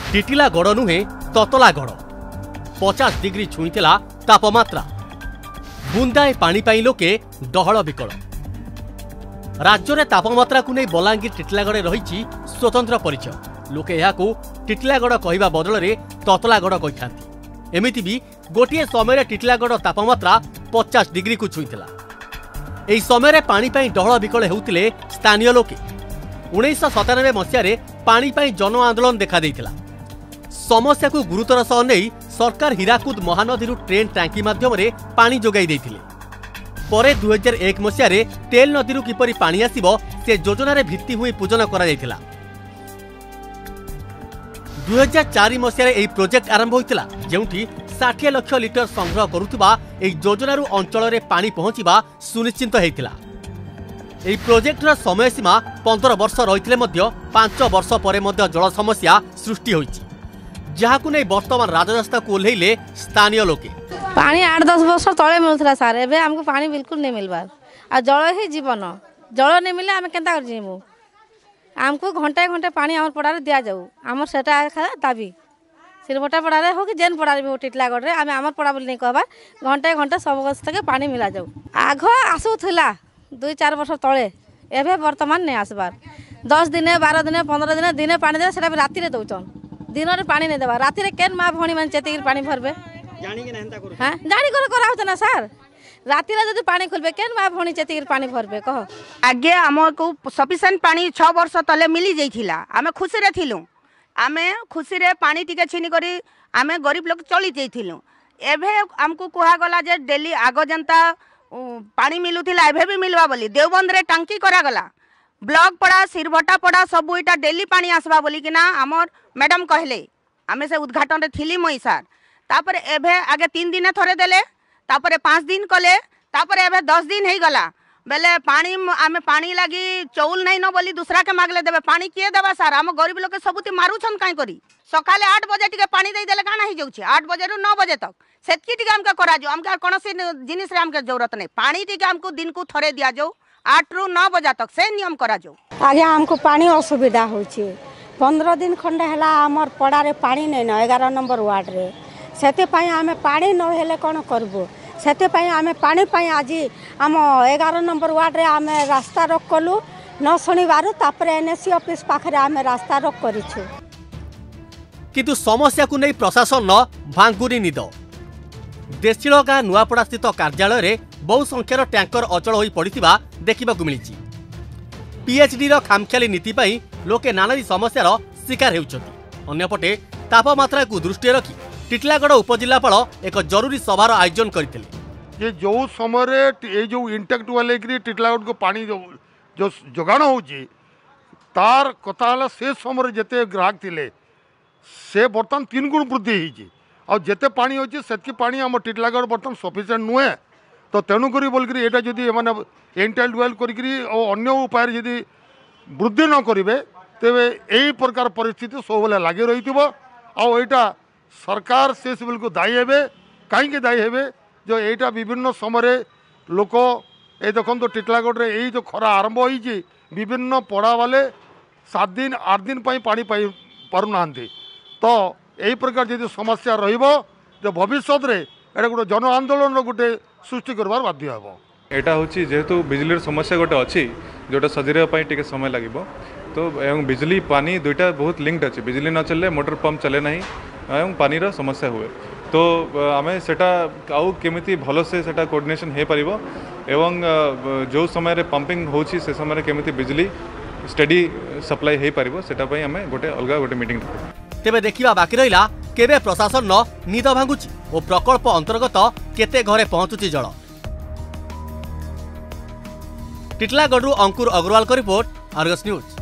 ଟିଟିଲାଗଡ଼ नुहे ततलागड़ 50 डिग्री छुईला तापमात्रा। बुंदाए पानी पाई लोके डहल विकल। राज्य में तापमात्रा को नहीं बलांगीर टिटिलागड़ रही स्वतंत्र परिचय। लोके यहाँ टिटिलागड़ कहवा बदल में ततलागड़ कही एमिति भी गोटे समय टिटिलागड़ तापमात्रा 50 डिग्री को छुईला। यही समय पानी पाई डहल विकल होते स्थानीय लोके 1997 मसीह पानी पाई जन आंदोलन देखा देइथिला। समस्या को गुरुतर सह नहीं सरकार हीराकुद महानदी ट्रेन टांकी माध्यम पानी जोगाई देइथिले। परे 2001 मसीह तेल नदी किपरि पानी आसिबो से योजन भित्ति हुई पूजन करा जायथिला। 2004 मसीह यह प्रोजेक्ट आरंभ होइतिला जेउठी 60 लाख लिटर संग्रह करुवा योजन अंचल में पानी पहुंचवा सुनिश्चित होइतिला। यह प्रोजेक्टर समय सीमा 15 वर्ष रही 5 वर्ष पर जल समस्या सृष्टि होइछि, जहाकु नहीं वर्तमान राजरास्ता को ओह्लैले स्थानीय लोके। पानी 8-10 वर्ष तले मिलुला सार, एबे हमको पानी बिल्कुल नहीं मिलबार। आ जल ही जीवन, जल नहीं मिले आम केंता जीवु। आमको घंटे घंटे पानी आम पड़ारे दिया जाऊ। आमर सेटा दाबी सिरबटा पड़ारे हो कि जेन पड़ारे भी टिटिलागड़ रे आम आमर पड़ा बोली नहीं कहबार। घंटे घंटे समस्त के पानी मिला जाऊ। आग आसुला 2-4 वर्ष तले, एबे वर्तमान नहीं आसबार। 10 दिन 12 दिन 15 दिन दिने पानी दे सेटा भी राति रे दउचन। दिन रे पानी नहीं देबा, राति रे केन मां भणी मान चेती पानी भरबे जानी के नहंता करू। हां जानी करा होत ना सर, राति रे जदी पानी खुलबे केन मां भणी चेती पानी भरबे कह। आगे हमको सफिशिएंट पानी 6 वर्ष तले मिली जाइथिला। आमे खुशी रे थिलु, आमे खुशी रे पानी टिके छिनी करी आमे गरीब लोग चली जाइथिलु। एभे हमको कुहा गला जे डेली आगो जनता पानी मिलुथिला एभे भी मिलवा बोली। देवबंद रे टांकी करा गला, ब्लॉक पड़ा सिरभटा पड़ा सब इटा डेली पानी आसबा बोली कि ना हमर मैडम कहले। आमे से उद्घाटन रे थिली मई सार। तापर एभे आगे 3 दिन थरे देले, तापर 5 दिन कले, तापर एभे 10 दिन हे गला बेले पानी आमे पानी लागी चौल नहीं न बोली दूसरा के मागले देबे। पानी किए देबा सार, हम गरीब लोग सबुती मारुछन काई करी। सकाले 8 बजे टिके पानी दे देले काना ही जाउछि, 8 बजे रु 9 बजे तक सेतकी टिके हमके करा जो। हमके कोनोसी जिनिस रे हमके जरूरत नहीं, पानी टिके हमको दिन को थरे दिया जाऊ। 8 रु 9 बजे तक से नियम करा जाऊ। आगे हमको पानी असुविधा होछि। 15 दिन खंडे हला हमर पड़ारे पानी नहीं न 11 नंबर वार्ड रे। सेते पई आमे पानी न हेले कोन करबो। सेते पई आमे पानी पई आज हम 11 नंबर वार्ड रे आमे रास्ता रोक कलु न शनिवार। तापर एनएससी ऑफिस पाखरे आमे रास्ता रोक करिछु, किंतु समस्या को नहीं प्रशासन न भांगुरी निद। देशिलगा नुआपड़ा स्थित कार्यालय रे बहु संख्यार टैंकर अचल होई पड़िथिबा देखिबाकु मिलिछि। पीएचडी रो खामख्याली नीति पई लोके नानादी समस्यार शिकार हेउछथि। अन्यपटे तापमात्रा को दृष्टि रखी टिटिलागड़ उपजिल्लापाल एक जरूरी सभार आयोजन करथिले। ये जो समय ये जो इंटेक्ट वाले टिटिलागड़ को पानी जो जोगाण होची तार कथा हला से समय जेते ग्राहक थिले से बर्तमान 3 गुण वृद्धि होईची। और जेते पानी होची सेतकी पानी हम टिटिलागड़ बर्तमान सफिशिएंट नुहे। तो तेणुक बोलिक एटा जदि मैंने एंटाइल वेल कर उपाय जदि वृद्धि न करेंगे तेरे यही प्रकार परिस्थिति सब लगी रही। आईटा सरकार से सब को दायी हे कहीं दायी हे जो यहाँ विभिन्न समय लोक ये देखो तो टिटिलागड़ रे यही जो खरा आरंभ होती विभिन्न पड़ा वाले 7 दिन 8 दिन पानी पाई पारना। तो यही प्रकार जब समस्या रो भविष्य में गोटे जन आंदोलन गोटे सृष्टि करवार बाध्य हे। एटा होची जेहेतु बिजली समस्या गोटे अच्छी जोटा सजेरवाई टे समय लगे। तो एवं बिजली पानी दुईटा बहुत लिंक्ड अच्छी। बिजली न चलले मोटर पंप चले ना एवं पानी रा समस्या हुए। तो आमे सेटा आउ केमिति भल से सेटा कोऑर्डिनेशन हे परिबो एवं जो समय रे पंपिंग होची से समय रे केमिति बिजली स्टडी सप्लाई हे परिबो सेटा पई आमे गोटे अलगा गोटे मीटिंग तेबे देखिबा बाकी रहिला केबे प्रशासन न निद भांगुची और प्रकल्प अंतर्गत केते घरे पहुंचुची जल। टिटिलागढ़ अंकुर अग्रवाल का रिपोर्ट, आर्गस न्यूज।